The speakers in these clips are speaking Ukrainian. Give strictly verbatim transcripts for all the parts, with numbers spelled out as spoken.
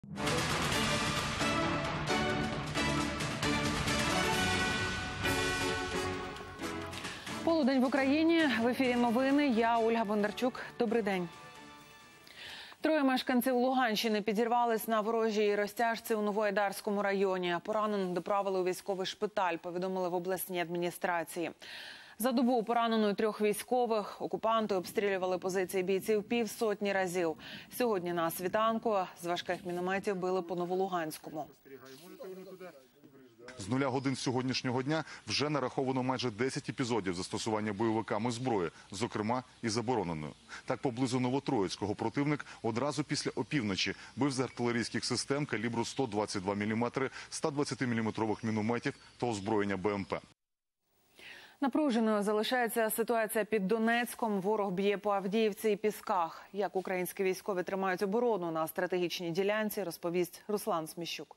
Полудень в Україні. В ефірі новини. Я Ольга Бондарчук. Добрий день. Троє мешканців Луганщини підірвались на ворожій розтяжці у Новоайдарському районі. Поранених доправили у військовий шпиталь, повідомили в обласній адміністрації. За добу поранено трьох військових. Окупанти обстрілювали позиції бійців півсотні разів. Сьогодні на світанку з важких мінометів били по Новолуганському. З нуля годин сьогоднішнього дня вже нараховано майже десять епізодів застосування бойовиками зброї, зокрема і забороненою. Так, поблизу Новотроїцького противник одразу після опівночі бив з артилерійських систем калібру сто двадцять два міліметри, ста двадцятиміліметрових мінометів та озброєння Б М П. Напруженою залишається ситуація під Донецьком. Ворог б'є по Авдіївці і Пісках. Як українські військові тримають оборону на стратегічній ділянці, розповість Руслан Сміщук.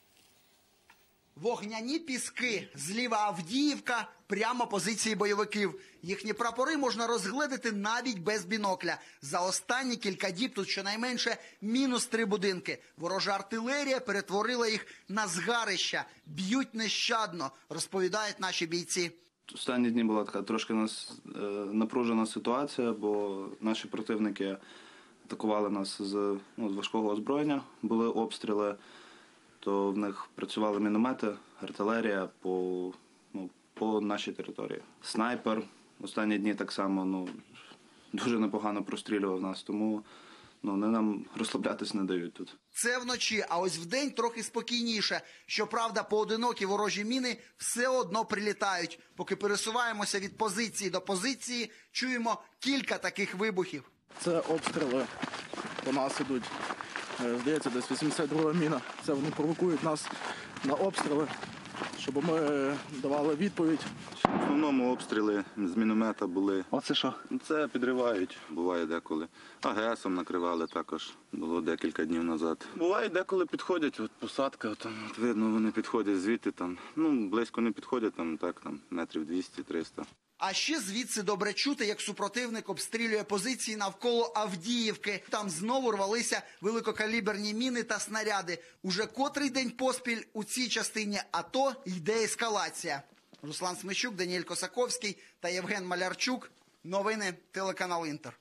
Вогняні Піски, зліва Авдіївка, прямо позиції бойовиків. Їхні прапори можна розгледіти навіть без бінокля. За останні кілька діб тут щонайменше мінус три будинки. Ворожа артилерія перетворила їх на згарища. Б'ють нещадно, розповідають наші бійці. Останні дні була така трошки нас, е, напружена ситуація, бо наші противники атакували нас з, ну, з важкого озброєння, були обстріли. То в них працювали міномети, артилерія по, ну, по нашій території. Снайпер останні дні так само ну, дуже непогано прострілював нас, тому ну, вони нам розслаблятись не дають тут. Це вночі, а ось вдень трохи спокійніше. Щоправда, поодинокі ворожі міни все одно прилітають. Поки пересуваємося від позиції до позиції, чуємо кілька таких вибухів. Це обстріли по нас ідуть. Здається, десь вісімдесят друга міна. Це вони провокують нас на обстріли, щоб ми давали відповідь. В основному обстріли з міномета були. Оце що? Це підривають, буває деколи. А Г Сом накривали також, було декілька днів назад. Буває деколи підходять, от посадка, от, от видно, вони підходять звідти, там, ну, близько не підходять, там, так, там, метрів двісті-триста. А ще звідси добре чути, як супротивник обстрілює позиції навколо Авдіївки. Там знову рвалися великокаліберні міни та снаряди. Уже котрий день поспіль у цій частині АТО йде ескалація. Руслан Сміщук, Даніель Косаковський та Євген Малярчук. Новини, телеканал Інтер.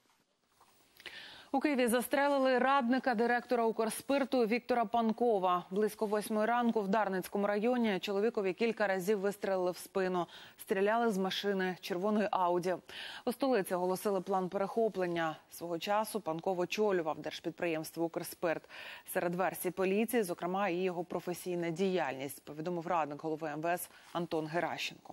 У Києві застрелили радника директора Укрспирту Віктора Панкова. Близько восьмої ранку в Дарницькому районі чоловікові кілька разів вистрелили в спину. Стріляли з машини червоної Ауді. У столиці оголосили план перехоплення. Свого часу Панков очолював держпідприємство «Укрспирт». Серед версій поліції, зокрема, і його професійна діяльність, повідомив радник голови Ем Ве Ес Антон Геращенко.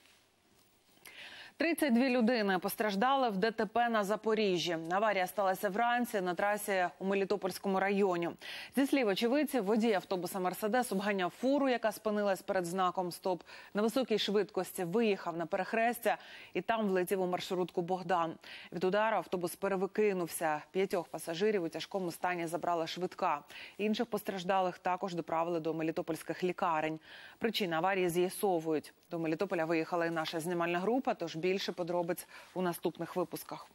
тридцять дві людини постраждали в Де Те Пе на Запоріжжі. Аварія сталася вранці на трасі у Мелітопольському районі. Зі слів очевидців, водій автобуса «Мерседес» обганяв фуру, яка спинилась перед знаком «Стоп». На високій швидкості виїхав на перехрестя і там влетів у маршрутку «Богдан». Від удару автобус перевикинувся. П'ятьох пасажирів у тяжкому стані забрала швидка. Інших постраждалих також доправили до мелітопольських лікарень. Причини аварії з'ясовують. До Мелітополя виїхала і наша знімальна група, тож більше подробиць у наступних випусках.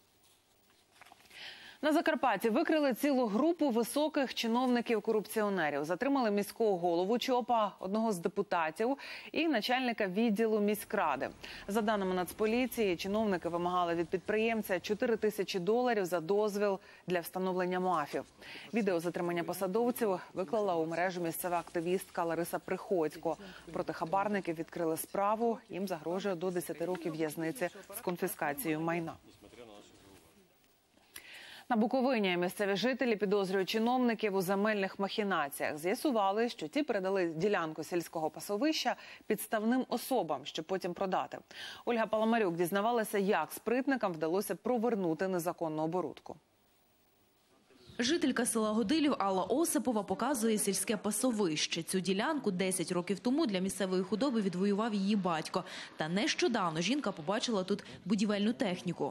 На Закарпатті викрили цілу групу високих чиновників-корупціонерів. Затримали міського голову ЧОПа, одного з депутатів і начальника відділу міськради. За даними Нацполіції, чиновники вимагали від підприємця чотири тисячі доларів за дозвіл для встановлення МАФів. Відео затримання посадовців виклала у мережу місцева активістка Лариса Приходько. Проти хабарників відкрили справу, їм загрожує до десяти років в'язниці з конфіскацією майна. На Буковині місцеві жителі підозрюють чиновників у земельних махінаціях. З'ясували, що ті передали ділянку сільського пасовища підставним особам, щоб потім продати. Ольга Паламарюк дізнавалася, як спритникам вдалося провернути незаконну оборудку. Жителька села Годилів Алла Осипова показує сільське пасовище. Цю ділянку десять років тому для місцевої худоби відвоював її батько. Та нещодавно жінка побачила тут будівельну техніку.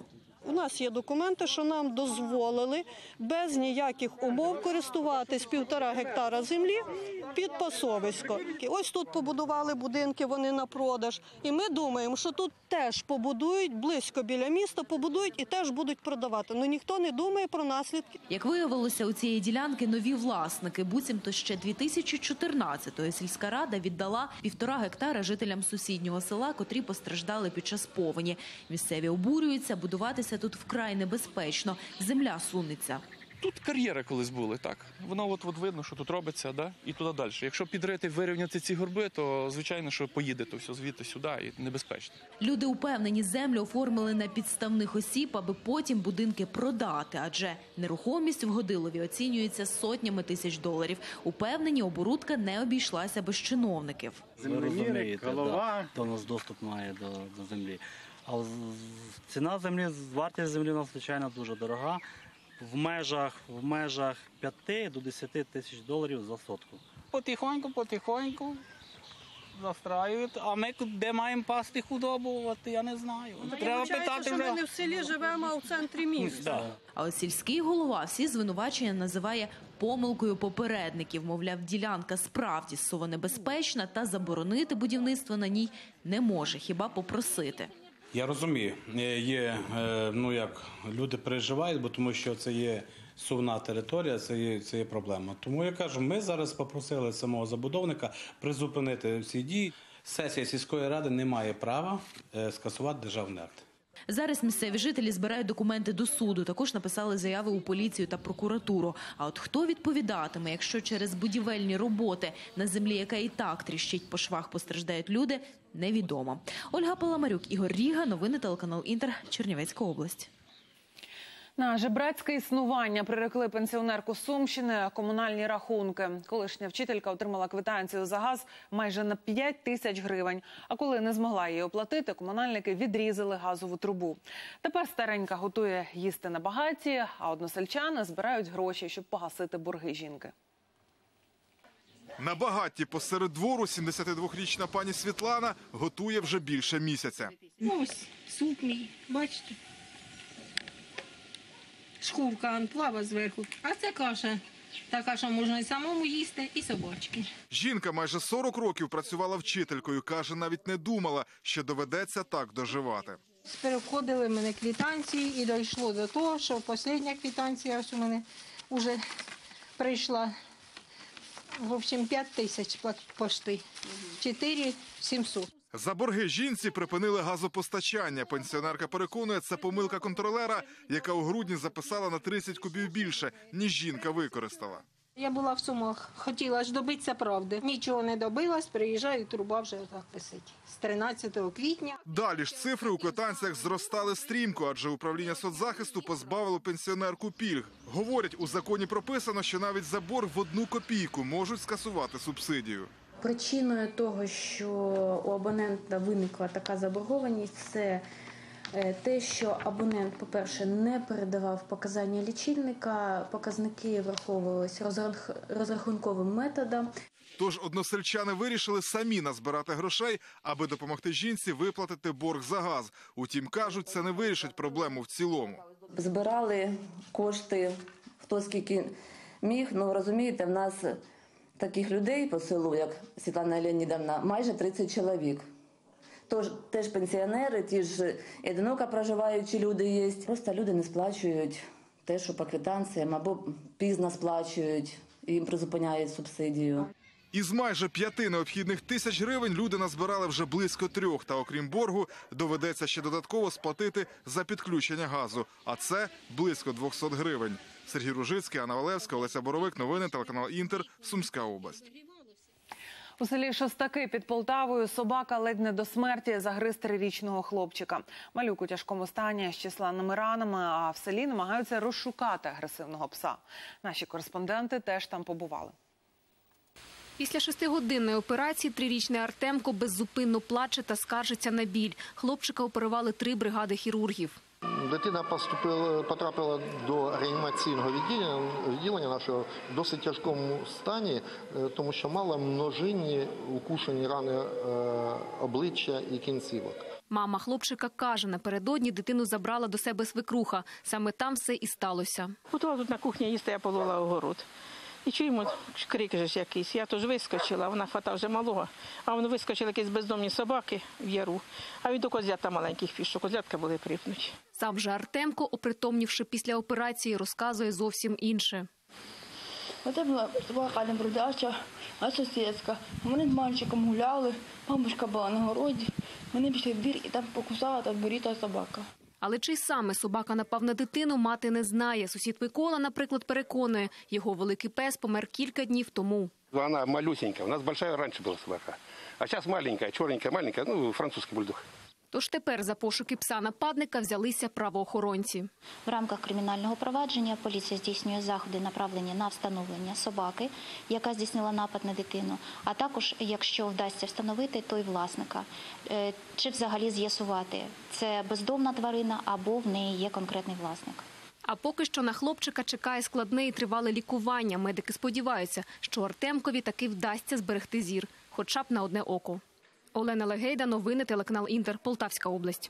У нас є документи, що нам дозволили без ніяких умов користуватись півтора гектара землі під пасовисько. Ось тут побудували будинки, вони на продаж. І ми думаємо, що тут теж побудують, близько біля міста побудують і теж будуть продавати. Ну ніхто не думає про наслідки. Як виявилося, у цієї ділянки нові власники. Буцімто ще дві тисячі чотирнадцятого сільська рада віддала півтора гектара жителям сусіднього села, котрі постраждали під час повені. Місцеві обурюються, будуватися тут вкрай небезпечно. Земля сунеться. Тут кар'єри колись були, так. Воно от, от видно, що тут робиться, да? І туди далі. Якщо підрити, вирівняти ці горби, то, звичайно, що поїде то все звідти сюди і небезпечно. Люди упевнені, землю оформили на підставних осіб, аби потім будинки продати. Адже нерухомість в Годилові оцінюється сотнями тисяч доларів. Упевнені, оборудка не обійшлася без чиновників. Ви розумієте, да, хто у нас доступ має до, до землі. Але ціна землі, вартість землі у нас, звичайно, дуже дорога. В межах, в межах п'яти до десяти тисяч доларів за сотку. Потихоньку, потихоньку застраюють. А ми де маємо пасти худобу, от я не знаю. Треба питати, що ми не в селі живемо, а в центрі міста. А от сільський голова всі звинувачення називає помилкою попередників. Мовляв, ділянка справді совонебезпечна та заборонити будівництво на ній не може, хіба попросити. Я розумію, є, ну як, люди переживають, бо тому що це є сувна територія, це є, це є проблема. Тому я кажу, ми зараз попросили самого забудовника призупинити всі дії. Сесія сільської ради не має права скасувати державний акт. Зараз місцеві жителі збирають документи до суду. Також написали заяви у поліцію та прокуратуру. А от хто відповідатиме, якщо через будівельні роботи на землі, яка і так тріщить по швах, постраждають люди, невідомо. Ольга Паламарюк, Ігор Ріга, новини телеканал Інтер, Чернівецька область. На жебрацьке існування прирекли пенсіонерку Сумщини комунальні рахунки. Колишня вчителька отримала квитанцію за газ майже на п'ять тисяч гривень. А коли не змогла її оплатити, комунальники відрізали газову трубу. Тепер старенька готує їсти на багаті, а односельчани збирають гроші, щоб погасити борги жінки. На багатті посеред двору сімдесятидвохрічна пані Світлана готує вже більше місяця. Ось суп мій, бачите. Шкурка плава зверху, а це каша. Така, що можна і самому їсти, і собачки. Жінка майже сорок років працювала вчителькою. Каже, навіть не думала, що доведеться так доживати. Переходили в мене квитанції і дійшло до того, що остання квитанція ось у мене вже прийшла. В общем, п'ять тисяч пошти, чотири сімсот. За борги жінці припинили газопостачання. Пенсіонерка переконує, це помилка контролера, яка у грудні записала на тридцять кубів більше, ніж жінка використала. Я була в Сумах, хотіла ж добитися правди. Нічого не добилась, приїжджаю, труба вже так висить. З тринадцятого квітня. Далі ж цифри у квитанціях зростали стрімко, адже управління соцзахисту позбавило пенсіонерку пільг. Говорять, у законі прописано, що навіть за борг в одну копійку можуть скасувати субсидію. Причиною того, що у абонента виникла така заборгованість, це те, що абонент, по-перше, не передавав показання лічильника, показники враховувалися розрахунковим методом. Тож односельчани вирішили самі назбирати грошей, аби допомогти жінці виплатити борг за газ. Утім, кажуть, це не вирішить проблему в цілому. Збирали кошти, хто скільки міг, ну розумієте, в нас таких людей по селу, як Світлана Леонідовна, майже тридцять чоловік. Тож теж пенсіонери, ті ж одиноко проживаючі люди є. Просто люди не сплачують те, що по квитанціям, або пізно сплачують, і їм призупиняють субсидію. Із майже п'яти необхідних тисяч гривень люди назбирали вже близько трьох. Та окрім боргу, доведеться ще додатково сплатити за підключення газу. А це близько двохсот гривень. Сергій Ружицький, Анна Валевська, Олеся Боровик. Новини телеканал Інтер. Сумська область. У селі Шостаки під Полтавою собака ледь не до смерті загриз трирічного хлопчика. Малюк у тяжкому стані з численними ранами, а в селі намагаються розшукати агресивного пса. Наші кореспонденти теж там побували. Після шестигодинної операції трирічний Артемко беззупинно плаче та скаржиться на біль. Хлопчика оперували три бригади хірургів. Дитина поступила, потрапила до реанімаційного відділення, відділення нашого в досить тяжкому стані, тому що мала множинні укушені рани обличчя і кінцівок. Мама хлопчика каже, напередодні дитину забрала до себе свекруха. Саме там все і сталося. Готувала тут на кухні їсти, я полола огород. І чуємо, крик же якийсь. Я теж вискочила, вона хватала вже малого. А вони вискочили якісь бездомні собаки в яру. А він до козлята маленьких пішов, козлятка були припнуті. Сам же Артемко, опритомнівши після операції, розказує зовсім інше. Оце була собака не бродяча, а сусідська. Вони з мальчиком гуляли, бабушка була на городі. Вони пішли в двір і там покусала та зборіта собака. Але чий саме собака напав на дитину, мати не знає. Сусід Микола, наприклад, переконує, його великий пес помер кілька днів тому. Вона малюсенька, у нас велика раніше була собака, а зараз маленька, чорненька, маленька, ну, французький бульдог. Тож тепер за пошуки пса-нападника взялися правоохоронці. В рамках кримінального провадження поліція здійснює заходи, направлені на встановлення собаки, яка здійснила напад на дитину, а також, якщо вдасться встановити, то й власника. Чи взагалі з'ясувати, це бездомна тварина або в неї є конкретний власник. А поки що на хлопчика чекає складне і тривале лікування. Медики сподіваються, що Артемкові таки вдасться зберегти зір, хоча б на одне око. Олена Легейда, новини, телеканал Інтер, Полтавська область.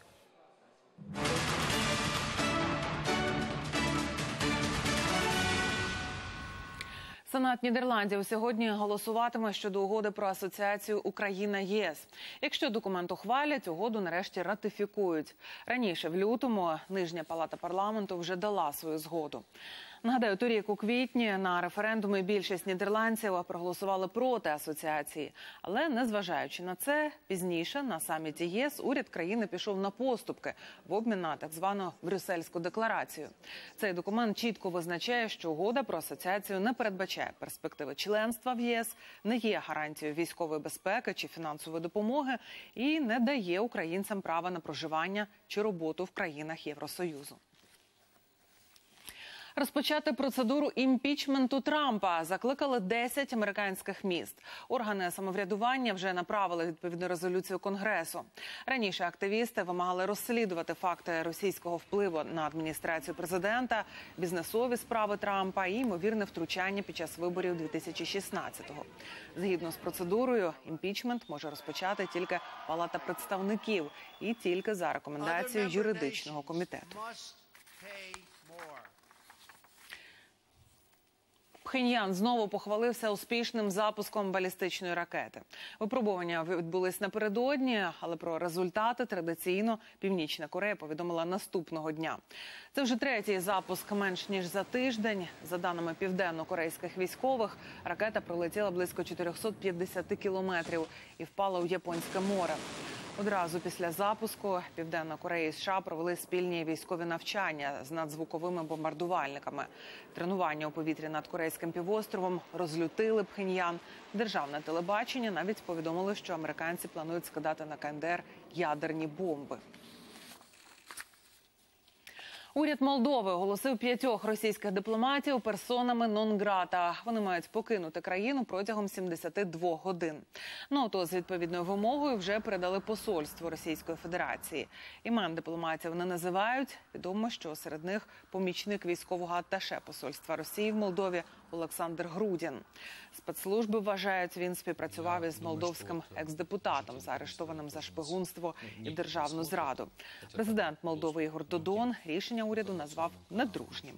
Сенат Нідерландів сьогодні голосуватиме щодо угоди про асоціацію Україна-ЄС. Якщо документ ухвалять, угоду нарешті ратифікують. Раніше, в лютому, Нижня палата парламенту вже дала свою згоду. Нагадаю, торік у квітні на референдумі більшість нідерландців проголосували проти асоціації. Але, незважаючи на це, пізніше на саміті ЄС уряд країни пішов на поступки в обмін на так звану Брюссельську декларацію. Цей документ чітко визначає, що угода про асоціацію не передбачає перспективи членства в ЄС, не є гарантією військової безпеки чи фінансової допомоги і не дає українцям права на проживання чи роботу в країнах Євросоюзу. Розпочати процедуру імпічменту Трампа закликали десять американських міст. Органи самоврядування вже направили відповідну резолюцію Конгресу. Раніше активісти вимагали розслідувати факти російського впливу на адміністрацію президента, бізнесові справи Трампа і ймовірне втручання під час виборів дві тисячі шістнадцятого. Згідно з процедурою, імпічмент може розпочати тільки Палата представників і тільки за рекомендацією юридичного комітету. Пхеньян знову похвалився успішним запуском балістичної ракети. Випробування відбулись напередодні, але про результати традиційно Північна Корея повідомила наступного дня. Це вже третій запуск менш ніж за тиждень. За даними південно-корейських військових, ракета пролетіла близько чотирьохсот п'ятдесят кілометрів і впала у Японське море. Одразу після запуску Південна Корея і США провели спільні військові навчання з надзвуковими бомбардувальниками. Тренування у повітрі над Корейським півостровом розлютили Пхеньян. Державне телебачення навіть повідомило, що американці планують скидати на КНДР ядерні бомби. Уряд Молдови оголосив п'ятьох російських дипломатів персонами нон-грата. Вони мають покинути країну протягом сімдесяти двох годин. Ноту з відповідною вимогою вже передали посольству Російської Федерації. Імен дипломатів не називають. Відомо, що серед них помічник військового атташе посольства Росії в Молдові Олександр Грудін. Спецслужби вважають, він співпрацював із молдовським екс-депутатом, заарештованим за шпигунство і державну зраду. Президент Молдови Ігор Додон рішення уряду назвав недружнім.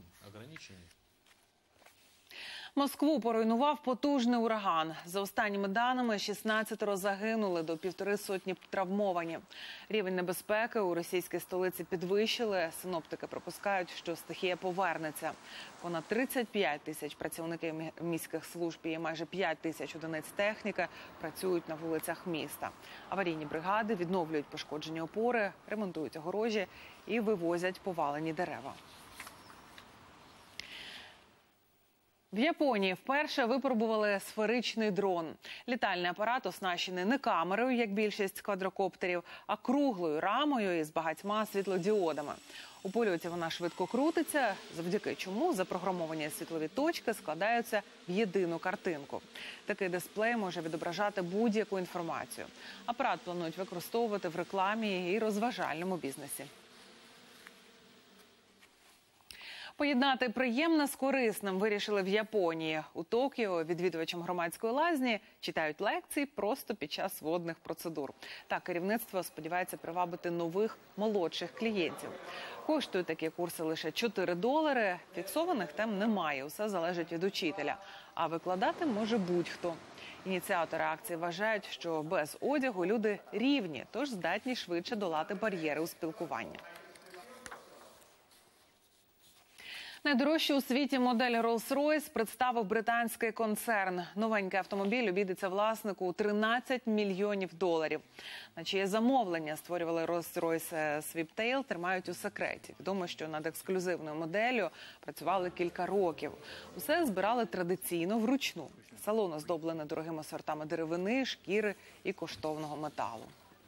Москву поруйнував потужний ураган. За останніми даними, шістнадцятеро загинули, до півтори сотні травмовані. Рівень небезпеки у російській столиці підвищили. Синоптики припускають, що стихія повернеться. Понад тридцять п'ять тисяч працівників міських служб і майже п'ять тисяч одиниць техніки працюють на вулицях міста. Аварійні бригади відновлюють пошкоджені опори, ремонтують огорожі і вивозять повалені дерева. В Японії вперше випробували сферичний дрон. Літальний апарат оснащений не камерою, як більшість квадрокоптерів, а круглою рамою із багатьма світлодіодами. У польоті вона швидко крутиться, завдяки чому запрограмовані світлові точки складаються в єдину картинку. Такий дисплей може відображати будь-яку інформацію. Апарат планують використовувати в рекламі і розважальному бізнесі. Поєднати приємне з корисним вирішили в Японії. У Токіо відвідувачам громадської лазні читають лекції просто під час водних процедур. Так, керівництво сподівається привабити нових молодших клієнтів. Коштують такі курси лише чотири долари. Фіксованих тем немає, усе залежить від учителя. А викладати може будь-хто. Ініціатори акції вважають, що без одягу люди рівні, тож здатні швидше долати бар'єри у спілкуванні. Найдорожчу у світі модель Rolls-Royce представив британський концерн. Новенький автомобіль обійдеться власнику у тринадцять мільйонів доларів. На чиє замовлення створювали Rolls-Royce Swiftail, тримають у секреті. Відомо, що над ексклюзивною моделлю працювали кілька років. Усе збирали традиційно, вручну. Салон оздоблений дорогими сортами деревини, шкіри і коштовного металу.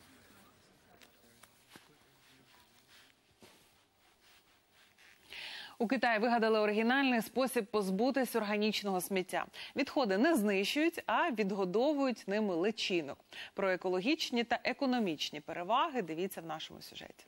У Китаї вигадали оригінальний спосіб позбутись органічного сміття. Відходи не знищують, а відгодовують ними личинок. Про екологічні та економічні переваги дивіться в нашому сюжеті.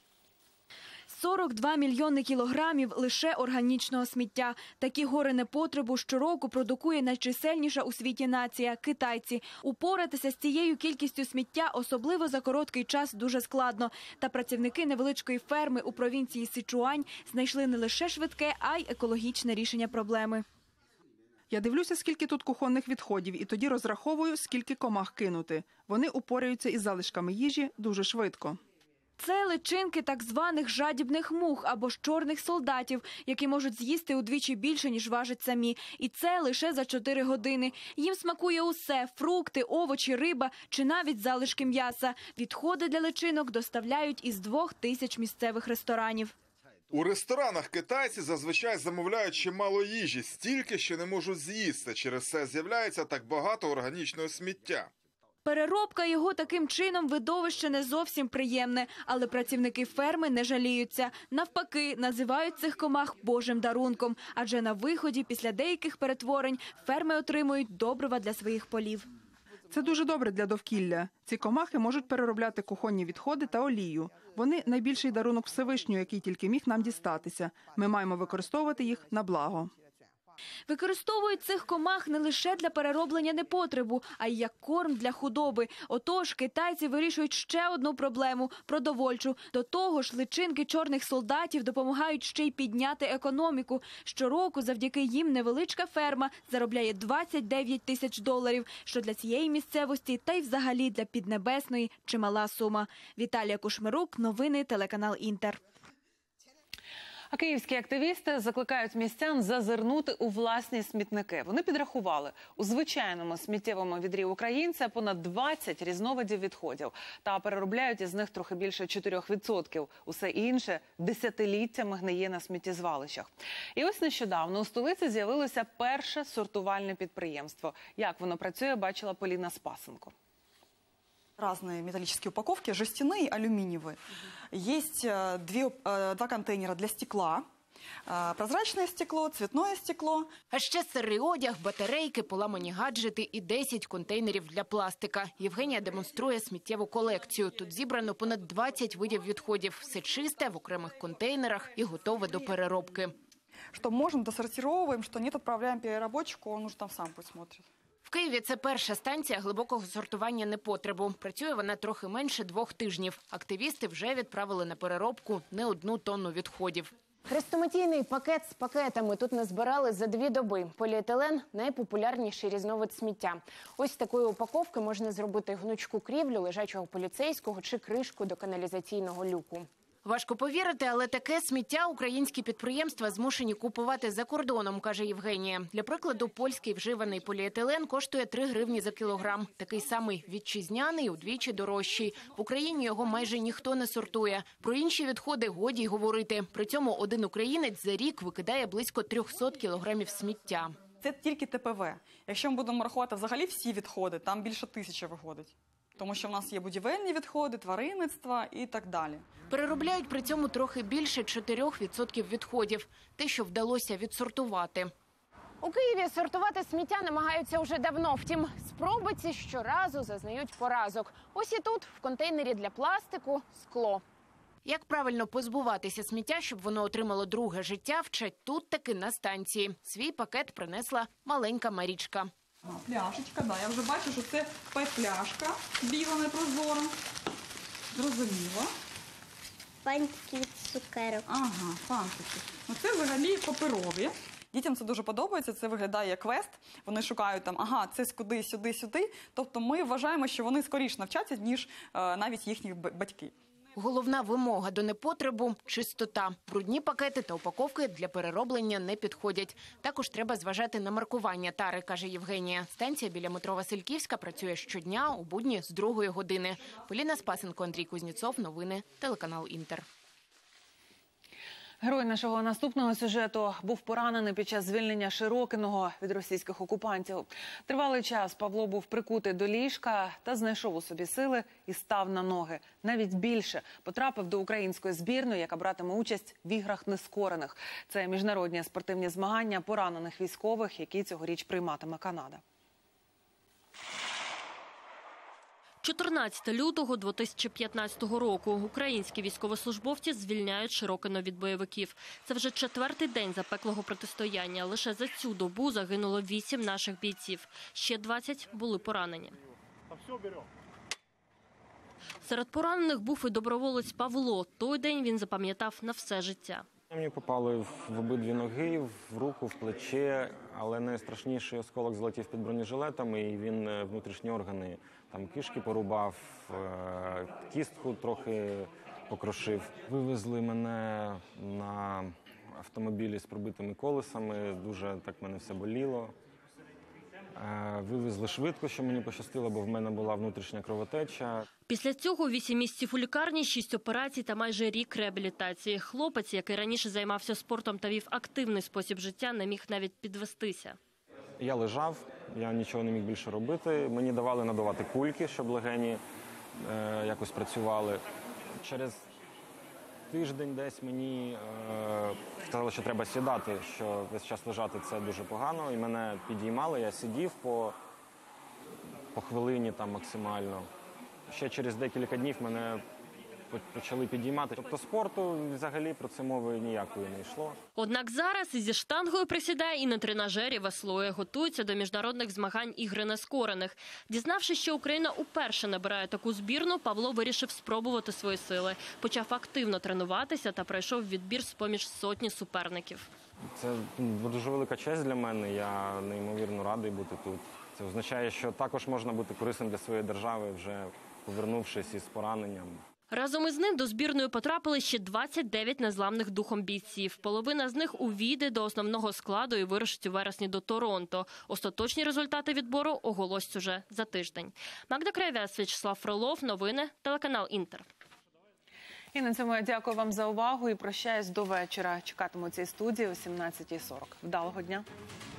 сорок два мільйони кілограмів лише органічного сміття. Такі гори непотребу щороку продукує найчисельніша у світі нація – китайці. Упоратися з цією кількістю сміття, особливо за короткий час, дуже складно. Та працівники невеличкої ферми у провінції Сичуань знайшли не лише швидке, а й екологічне рішення проблеми. Я дивлюся, скільки тут кухонних відходів, і тоді розраховую, скільки комах кинути. Вони упораються із залишками їжі дуже швидко. Це личинки так званих жадібних мух або ж чорних солдатів, які можуть з'їсти удвічі більше, ніж важать самі. І це лише за чотири години. Їм смакує усе – фрукти, овочі, риба чи навіть залишки м'яса. Відходи для личинок доставляють із двох тисяч місцевих ресторанів. У ресторанах китайці зазвичай замовляють чимало їжі, стільки, що не можуть з'їсти. Через це з'являється так багато органічного сміття. Переробка його таким чином видовище не зовсім приємне, але працівники ферми не жаліються. Навпаки, називають цих комах Божим дарунком, адже на виході після деяких перетворень ферми отримують добрива для своїх полів. Це дуже добре для довкілля. Ці комахи можуть переробляти кухонні відходи та олію. Вони – найбільший дарунок Всевишнього, який тільки міг нам дістатися. Ми маємо використовувати їх на благо. Використовують цих комах не лише для перероблення непотребу, а й як корм для худоби. Отож, китайці вирішують ще одну проблему – продовольчу. До того ж, личинки чорних солдатів допомагають ще й підняти економіку. Щороку завдяки їм невеличка ферма заробляє двадцять дев'ять тисяч доларів, що для цієї місцевості та й взагалі для Піднебесної чимала сума. Віталія Кушмирук, новини, телеканал «Інтер». А київські активісти закликають містян зазирнути у власні смітники. Вони підрахували, у звичайному сміттєвому відрі українця понад двадцять різновидів відходів. Та переробляють із них трохи більше чотирьох відсотків. Усе інше десятиліттями гниє на сміттєзвалищах. І ось нещодавно у столиці з'явилося перше сортувальне підприємство. Як воно працює, бачила Поліна Спасенко. Разные металлические упаковки, жестяные и алюминиевые. Есть две, два контейнера для стекла. Прозрачне стекло, цвітне стекло. А ще сирий одяг, батарейки, поламані гаджети і десять контейнерів для пластика. Євгенія демонструє сміттєву колекцію. Тут зібрано понад двадцять видів відходів. Все чисте, в окремих контейнерах і готове до переробки. Що можемо, досортировуємо, що ні, відправляємо переробочику, він уже там сам посмотрить. В Києві це перша станція глибокого сортування непотребу. Працює вона трохи менше двох тижнів. Активісти вже відправили на переробку не одну тонну відходів. Хрестоматійний пакет з пакетами тут назбирали за дві доби. Поліетилен – найпопулярніший різновид сміття. Ось з такої упаковки можна зробити гнучку крівлю лежачого поліцейського чи кришку до каналізаційного люку. Важко повірити, але таке сміття українські підприємства змушені купувати за кордоном, каже Євгенія. Для прикладу, польський вживаний поліетилен коштує три гривні за кілограм. Такий самий вітчизняний удвічі дорожчий. В Україні його майже ніхто не сортує. Про інші відходи годі й говорити. При цьому один українець за рік викидає близько трьохсот кілограмів сміття. Це тільки Те Пе Ве. Якщо ми будемо рахувати взагалі всі відходи, там більше тисячі виходить. Тому що в нас є будівельні відходи, тваринництво і так далі. Переробляють при цьому трохи більше чотирьох відсотків відходів. Те, що вдалося відсортувати. У Києві сортувати сміття намагаються вже давно. Втім, спроби ці щоразу зазнають поразок. Ось і тут, в контейнері для пластику, скло. Як правильно позбуватися сміття, щоб воно отримало друге життя, вчать тут таки на станції. Свій пакет принесла маленька Марічка. А, пляшечка, да, я вже бачу, що це пет-пляшка, біла, не прозора. Зрозуміло. Фантики від цукерок. Ага, фантики. Ну, це взагалі паперові. Дітям це дуже подобається, це виглядає як квест. Вони шукають там, ага, це куди, сюди, сюди. Тобто ми вважаємо, що вони скоріше навчаться, ніж е, навіть їхні батьки. Головна вимога до непотребу – чистота. Брудні пакети та упаковки для перероблення не підходять. Також треба зважати на маркування тари, каже Євгенія. Станція біля метро Васильківська працює щодня у будні з другої години. Поліна Спасенко, Андрій Кузнєцов. Новини. Телеканал «Інтер». Герой нашого наступного сюжету був поранений під час звільнення Широкиного від російських окупантів. Тривалий час Павло був прикутий до ліжка та знайшов у собі сили і став на ноги. Навіть більше потрапив до української збірної, яка братиме участь в іграх нескорених. Це міжнародні спортивні змагання поранених військових, які цьогоріч прийматиме Канада. чотирнадцятого лютого дві тисячі п'ятнадцятого року українські військовослужбовці звільняють Широкино від бойовиків. Це вже четвертий день запеклого протистояння. Лише за цю добу загинуло вісім наших бійців. Ще двадцять були поранені. Серед поранених був і доброволець Павло. Той день він запам'ятав на все життя. Мені попали в обидві ноги, в руку, в плече, але найстрашніший осколок залетів під бронежилетами, і він внутрішні органи, там кишки порубав, кістку трохи покрошив. Вивезли мене на автомобілі з пробитими колесами, дуже так мене все боліло. Вивезли швидко, що мені пощастило, бо в мене була внутрішня кровотеча. Після цього вісім місяців у лікарні, шість операцій та майже рік реабілітації. Хлопець, який раніше займався спортом та вів активний спосіб життя, не міг навіть підвестися. Я лежав, я нічого не міг більше робити. Мені давали надавати кульки, щоб легені е, якось працювали. Через тиждень десь мені е, сказали, що треба сідати, що весь час лежати – це дуже погано. І мене підіймали, я сидів по, по хвилині там максимально. Ще через декілька днів мене почали підіймати. Тобто спорту взагалі про це мови ніякої не йшло. Однак зараз зі штангою присідає і на тренажері веслує. Готується до міжнародних змагань ігри нескорених. Дізнавшись, що Україна уперше набирає таку збірну, Павло вирішив спробувати свої сили. Почав активно тренуватися та пройшов відбір з-поміж сотні суперників. Це дуже велика честь для мене. Я неймовірно радий бути тут. Це означає, що також можна бути корисним для своєї держави, вже повернувшись із пораненням. Разом із ним до збірної потрапили ще двадцять дев'ять незламних духом бійців. Половина з них увійде до основного складу і вирушить у вересні до Торонто. Остаточні результати відбору оголосять уже за тиждень. Магда Кравець, В'ячеслав Фролов. Новини. Телеканал «Інтер». І на цьому я дякую вам за увагу і прощаюсь до вечора. Чекатиму у цій студії о сімнадцятій сорок. Вдалого дня.